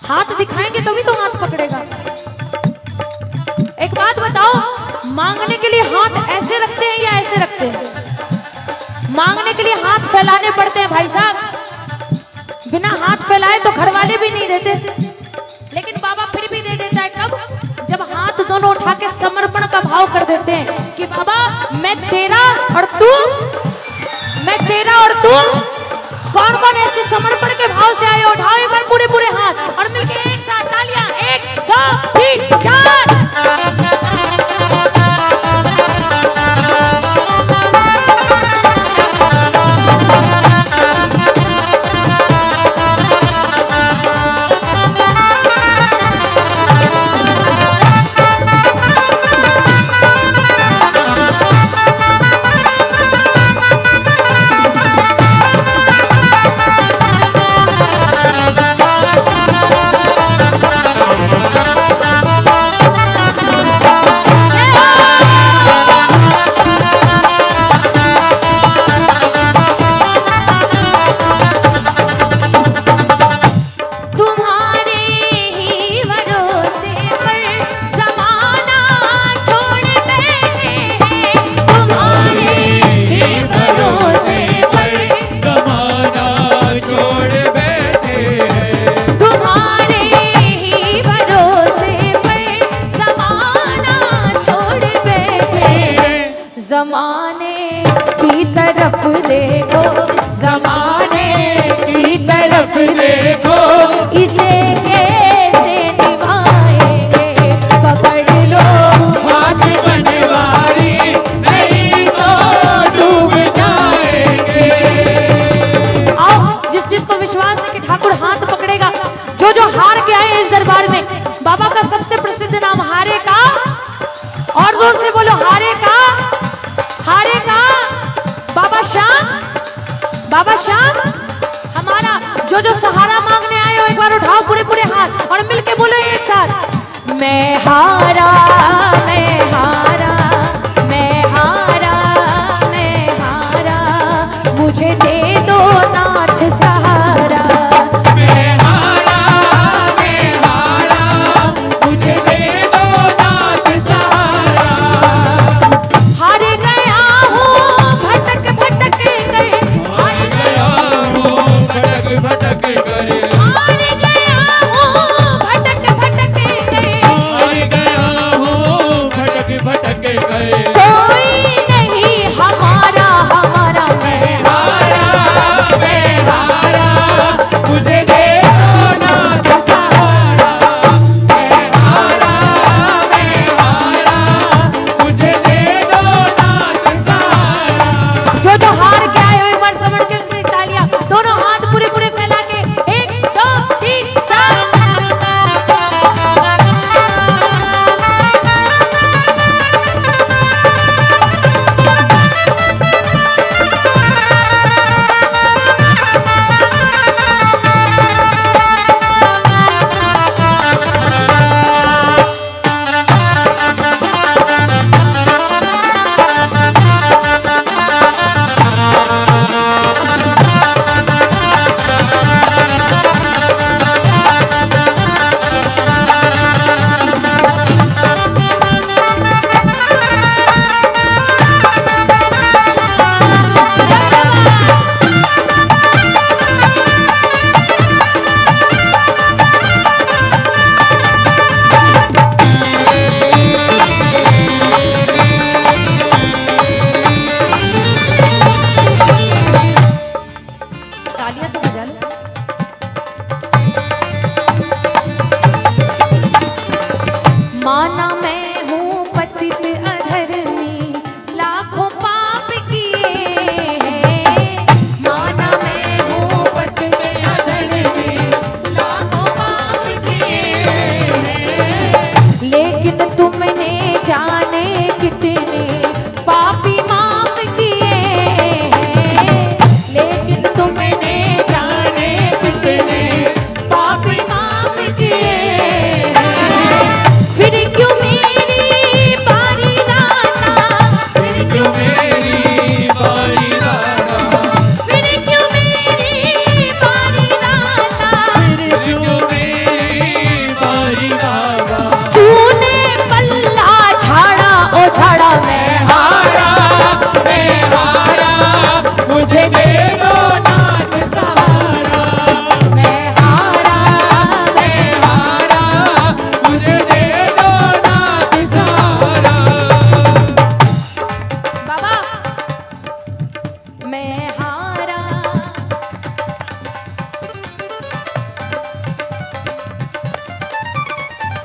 हाथ दिखाएंगे तभी तो हाथ पकड़ेगा। एक बात बताओ, मांगने के लिए हाथ ऐसे रखते हैं या ऐसे रखते हैं? मांगने के लिए हाथ फैलाने पड़ते हैं भाई साहब। बिना हाथ फैलाए तो घर वाले भी नहीं देते, लेकिन बाबा फिर भी दे देता है। कब? जब हाथ दोनों उठा के समर्पण का भाव कर देते हैं कि बाबा मैं तेरा और तू, मैं तेरा और तू। कौन कौन ऐसे समर्पण के भाव से आए? उठाओ एक बार पूरे पूरे हाथ और मिलके एक साथ तालियां। 1 2 3 4। ज़माने की तरफ देखो, ज़माने की तरफ देखो, इसे कैसे निभाएंगे? पकड़ लो हाथ बनवारी, नहीं तो डूब जाएंगे। आओ, जिसको विश्वास है कि ठाकुर हाथ पकड़ेगा, जो हार के आए इस दरबार में, बाबा का सबसे प्रसिद्ध नाम हारे का, और जोर से बोलो हारे का, हारे का। बाबा श्याम, बाबा श्याम हमारा जो सहारा मांगने आए हो, एक बार उठाओ पूरे पूरे हाथ और मिलके बोलो एक साथ। मैं हारा, मैं हारा, मैं हारा, मैं हारा, मुझे दे दो नाथ सहारा। मैं हारा, मुझे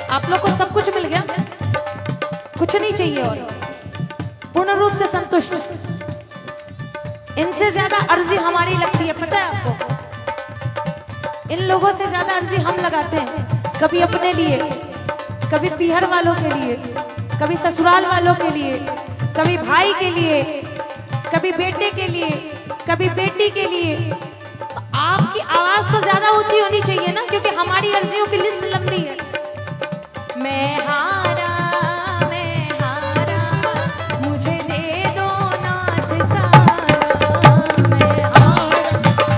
आप लोग को सब कुछ मिल गया, कुछ नहीं चाहिए और पूर्ण रूप से संतुष्ट। इनसे ज्यादा अर्जी हमारी लगती है, पता है आपको? इन लोगों से ज्यादा अर्जी हम लगाते हैं, कभी अपने लिए, कभी पीहर वालों के लिए, कभी ससुराल वालों के लिए, कभी भाई के लिए, कभी बेटे के लिए, कभी बेटी के लिए। तो आपकी आवाज तो ज्यादा ऊंची होनी चाहिए ना, क्योंकि हमारी अर्जियों की लिस्ट लंबी है। मैं हारा, मुझे दे दो नाथ सारा, मैं हारा।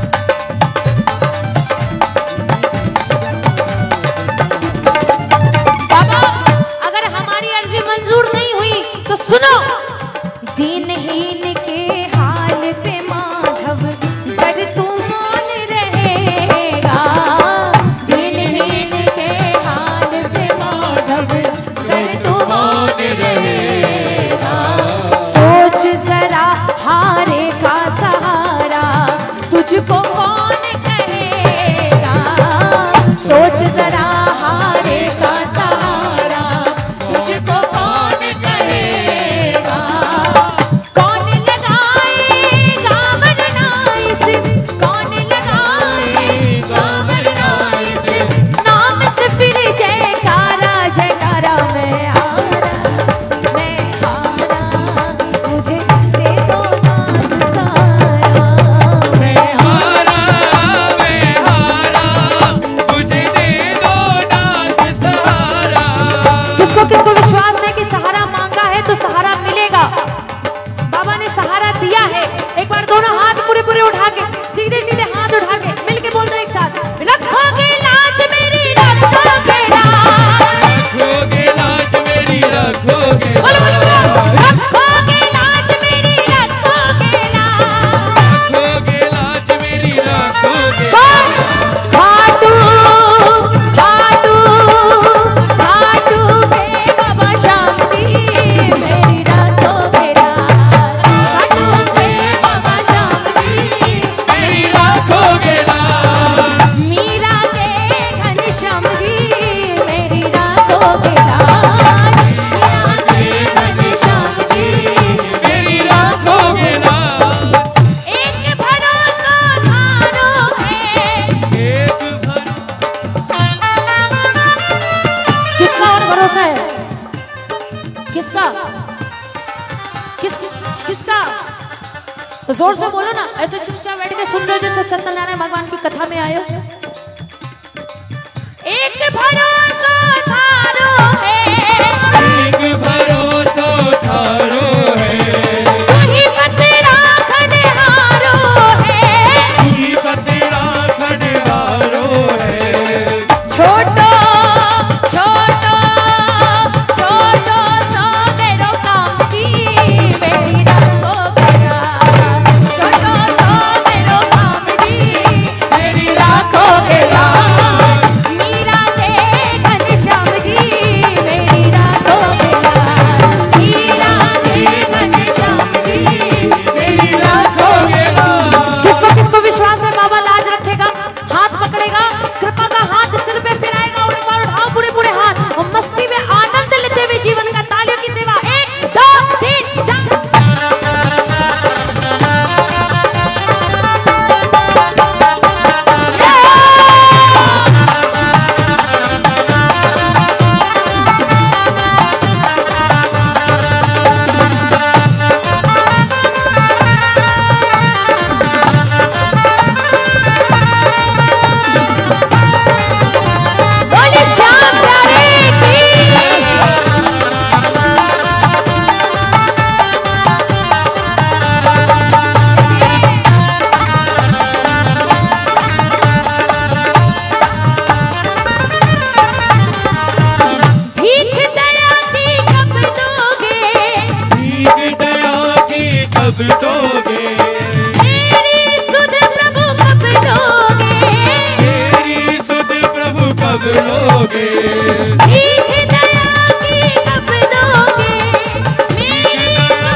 बाबा, अगर हमारी अर्जी मंजूर नहीं हुई तो सुनो। दीनहीन के हाल पे माधव कर तू मौन रहेगा, दीनहीन के हाल पे माधव कर तू मौन रहेगा। सोच जरा हारे का सहारा तुझको कौन कहेगा, सोच जरा हारे का सहारा तुझको कौन कहेगा। कौन लगाएगा वरना इस, कौन लगाएगा वरना इस नाम से फिर जयकारा जयकारा। मैं हारा, मुझे दे दो नाथ सारा, मैं हारा, मुझे दे दो नाथ सहारा। किसको किसको विश्वास है कि सहारा मांगा है तो सहारा मिलेगा? बाबा ने सहारा दिया है। एक बार दोनों हाथ पूरे पूरे उठा के, सीधे सीधे हाथ उठा के मिलके बोल दो एक साथ, रखोगे लाज मेरी, रखोगे लाज, रखोगे लाज मेरी, रखोगे बोलो बोलो बोलो, रखोगे लाज मेरी, रखोगे लाज, रखोगे लाज मेरी, रखोगे खाटू खाटू खाटू के बाबा श्याम जी मेरी रखोगे लाज, खाटू के बाबा श्याम जी मेरी रखोगे लाज। मीरा के घनश्याम जी मेरी रखोगे लाज, मीरा के घनश्याम जी मेरी रखोगे लाज। एक भरोसा थारो है। एक भर किसका और भरोसा है? किसका? किसका? तो जोर से बोलो ना, ऐसे चुपचाप बैठ के सुन रहे हो जैसे सत्यनारायण भगवान की कथा में आए हो। एक भरोसा थारो है, एक भरोसा थारो है, वही बतेरा खनहारो है, ही बतेरा खनहारो है। छोटो छोटो छोटो सो मेरो काम जी मेरी रखोगे लाज, छोटो सो मेरो काम जी मेरी रखोगे लाज। मीरा के घनश्याम जी मेरी रखोगे लाज, मीरा के घनश्याम जी मेरी रखोगे लाज। किसको किसको विश्वास है बाबा लाज रखेगा? हाथ पकड़ेगा, कृपा का हाथ सिर पे फिराएगा और एक बार उठाओ पूरे पूरे हाथ और मस्ती में आनंद लेते हुए जीवन का तालियों की सेवा। 1 2 3 4। बोले श्याम प्यारे की। भीख दया की कब दोगे, भीख दया की कब दोगे, मेरी सुध प्रभु कब दोगे, मेरी सुध प्रभु कब लोगे। भीख दया की कब दोगे, मेरी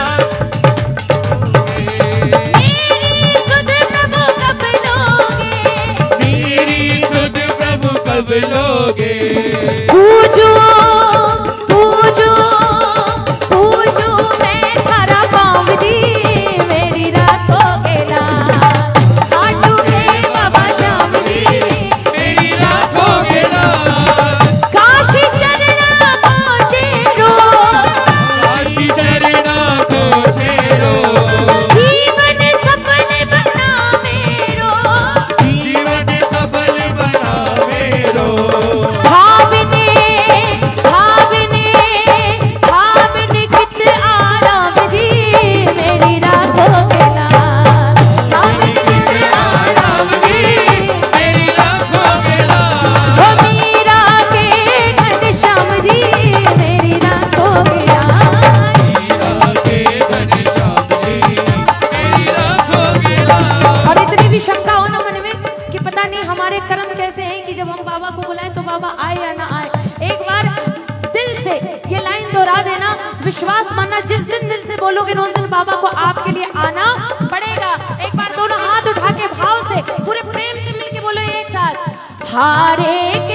सुध प्रभु कब लोगे, मेरी सुध प्रभु कब लोगे। पूज पूजो पूजो पूजो मैं थारा पाँव जी मेरी रातों के लाल काटू के बाबा श्याम जी मेरी रातों के लाल काशी चरना को चेरो काशी चरना को चेरो जीवन सफल बना मेरो जीवन सफल बना मेरो भावने भावने भावने कित आराम जी मेरी रातों के लाल भावने कित आराम जी मेरी रातों के लाल ओ मीरा के घनश्याम जी मेरी रातों के लाल मीरा के घनश्याम जी मेरी रातों के लाल। और इतनी भी शंका हो ना मन में कि पता नहीं हमारे कर्म कैसे हैं कि जब हम बाबा को बुलाएं तो बाबा आए या ना आए। एक बार दिल से ये लाइन दोहरा देना, विश्वास मानना, जिस दिन दिल से बोलोगे ना उस दिन बाबा को आपके लिए आना पड़ेगा। एक बार दोनों हाथ उठा के भाव से पूरे प्रेम से मिलके बोलो एक साथ, हारे के